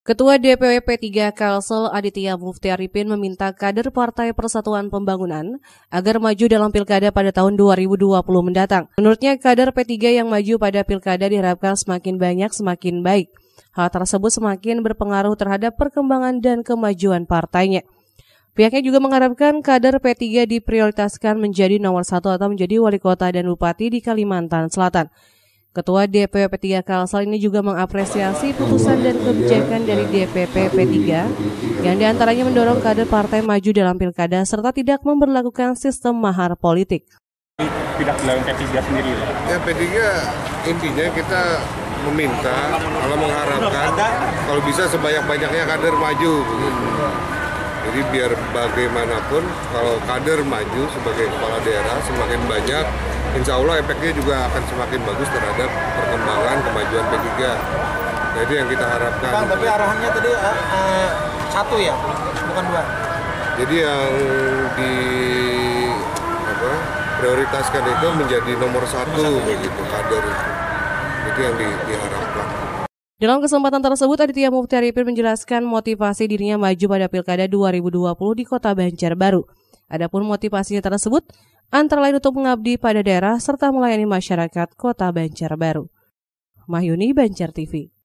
Ketua DPW P3 Kalsel Aditya Mufti Arifin meminta kader Partai Persatuan Pembangunan agar maju dalam pilkada pada tahun 2020 mendatang. Menurutnya, kader P3 yang maju pada pilkada diharapkan semakin banyak semakin baik. Hal tersebut semakin berpengaruh terhadap perkembangan dan kemajuan partainya. Pihaknya juga mengharapkan kader P3 diprioritaskan menjadi nomor 1 atau menjadi wali kota dan bupati di Kalimantan Selatan. Ketua DPW P3 Kalsel ini juga mengapresiasi putusan dan kebijakan dari DPP P3 yang diantaranya mendorong kader partai maju dalam pilkada serta tidak memberlakukan sistem mahar politik. Tidak dilakukan P3 sendiri ya? P3 intinya kita meminta, kalau mengharapkan kalau bisa sebanyak-banyaknya kader maju. Jadi biar bagaimanapun kalau kader maju sebagai kepala daerah semakin banyak, insya Allah efeknya juga akan semakin bagus terhadap perkembangan kemajuan P3. Nah, itu yang kita harapkan. Bang, tapi arahannya tadi satu ya, bukan dua. Jadi yang prioritaskan itu menjadi nomor 1 begitu kader itu. Itu yang diharapkan. Dalam kesempatan tersebut, Aditya Mufti Arifin menjelaskan motivasi dirinya maju pada Pilkada 2020 di Kota Banjarbaru. Adapun motivasinya tersebut antara lain untuk mengabdi pada daerah serta melayani masyarakat Kota Banjarbaru. Mahyuni, Banjar TV.